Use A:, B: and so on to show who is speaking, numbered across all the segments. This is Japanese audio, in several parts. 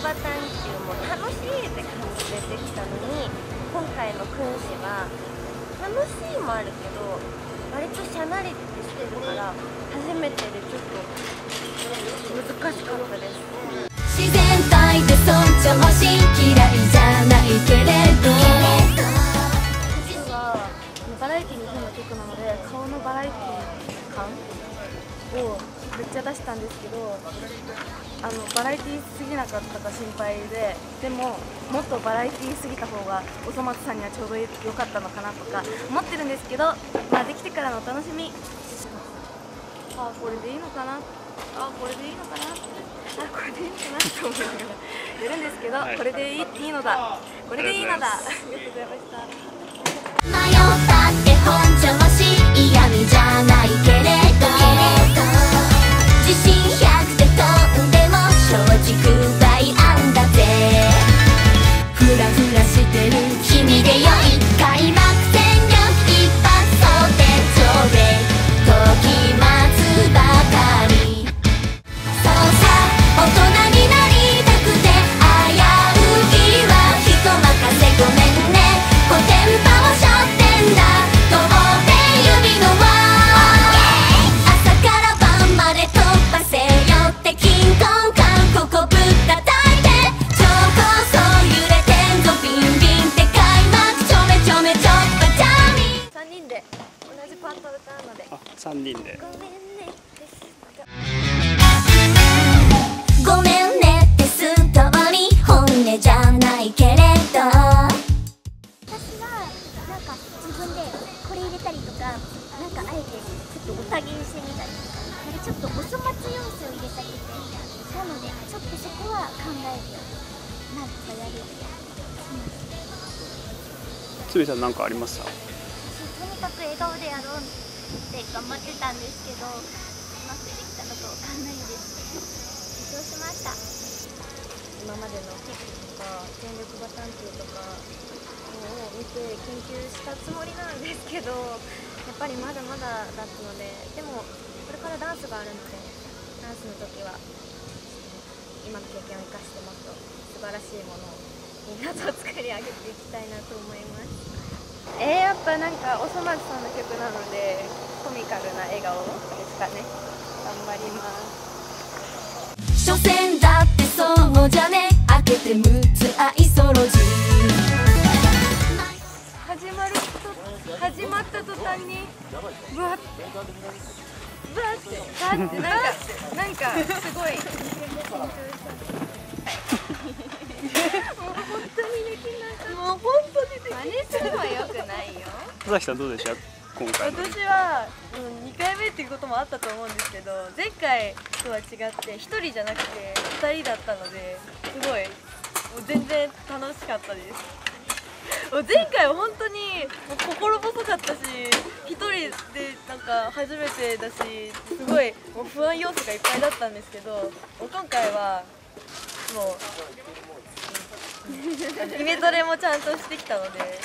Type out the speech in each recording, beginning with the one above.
A: 探求も楽しいって感じでできたのに、今回の君子は楽しいもあるけど割としゃなりってしてるから初めてでちょっと難しかったです。
B: 自然体で尊重し嫌いじゃないけれど、
A: 実はバラエティに富む曲なので顔のバラエティ感をめっちゃ出したんですけど、バラエティすぎなかったか心配で、でももっとバラエティすぎた方がおそ松さんにはちょうどよかったのかなとか思ってるんですけど、まあできてからのお楽しみ。あ、これでいいのかな、あ、これでいいのかな、あ、これでいいのかなと思いながらやるんですけど、これでいいのだ、これでいいのだ。ありがとうございました。
B: 迷ったって本調子嫌味じゃないけれど、自信100で飛んでも正直大案だぜ。フラフラしてる君でよい、開幕戦力一発装填上で時待つばかり。そうさ、大人になりたくて危うきは人任せ、ごめんね、コテンパを背負ってんだ、当然指の輪、朝から晩まで突破せよってキンコンカンここぶったたいて、超高層揺れてんぞビンビンって開幕ちょめちょめちょっぱジャミー。
A: 3人で同じパート歌うので、
C: あ、3人で。
A: ごめんねです
B: ごめんねってす通り本音じゃないけれど、
D: 私はなんか自分でこれ入れたりとか、なんかあえてちょっとおたげにしてみたりとか、なんかちょっとお粗末要素を入れたりして、なのでちょっとそこは考えるようになんかやるように
C: つみさん、何かありました？
D: とにかく笑顔でやろうって頑張ってたんですけど、うまくできたかどうかわかんないです。緊張しました。
A: 今までのキックとか全力バ探求とかを見て研究したつもりなんですけど、やっぱりまだまだだったので、でもこれからダンスがあるので、ダンスの時は今の経験を生かしてもっと素晴らしいものをみんなと作り上げていきたいなと思います。やっぱなんかおそ松さんの曲なのでコミカルな笑顔ですかね。頑張ります。
B: 所詮だってそうじゃね、開けて6つ愛ソロジー。
A: 始まった途端にブワッてなんかすごい緊張した。もう本当にできなかった。もう本当にできない。真似するのは良くないよ。
C: 佐々木さん、どうでした？今回の。
A: 私は2回目っていうこともあったと思うんですけど、前回とは違って1人じゃなくて2人だったので、すごいもう全然楽しかったです。前回は本当にもう心細かったし、1人でなんか初めてだし、すごいもう不安要素がいっぱいだったんですけど、今回はもうイメトレもちゃんとしてきたので、
C: なる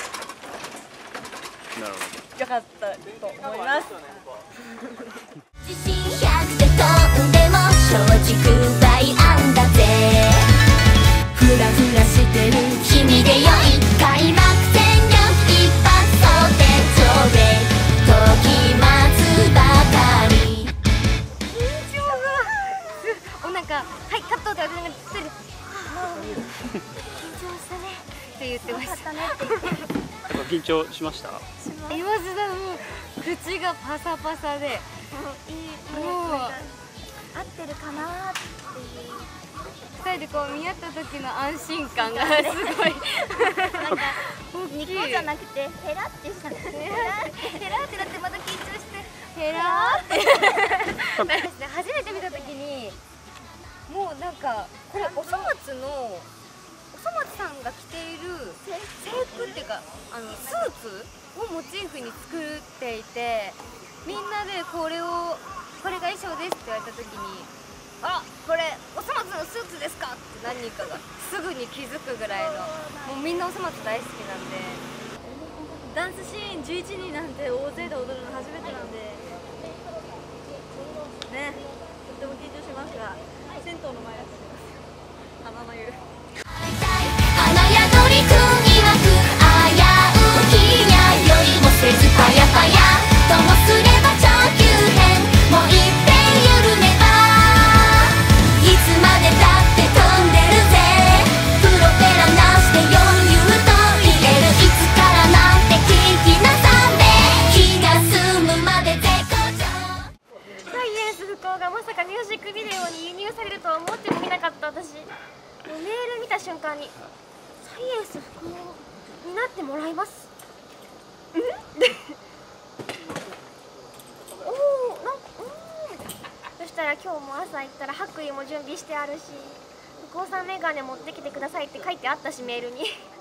C: ほ
A: よかったと思います。
B: 自信100で飛んでも正直大案だぜ。フラフラしてる君でよい、開幕戦力一発装填上で時待つばかり。
A: 緊張がお腹、はいカットで私が出てる。緊張したねって言ってましたね。
C: ど。緊張しました？
A: 今時代もう口がパサパサで、もう
D: 合ってるかなっていう。
A: 2人でこう見合った時の安心感がすごい。
D: なんかニコじゃなくてヘラってした。ヘラってなってまた緊張して
A: ヘラーって初めて見た時にもうなんかこれおそ松さんが着ている制服っていうかスーツをモチーフに作っていて、みんなでこれが衣装ですって言われた時に、あ、これおそ松のスーツですかって何人かがすぐに気づくぐらいの、もうみんなおそ松大好きなんで、ダンスシーン11人なんて大勢で踊るの初めてなんでね、とっても緊張しますが、銭湯の前だと思います。花の湯
E: 見た瞬間にサイエンス複合になってもらいます。うんおおなんかみたいな。そしたら今日も朝行ったら白衣も準備してあるし、福尾さんメガネ持ってきてくださいって書いてあったし、メールに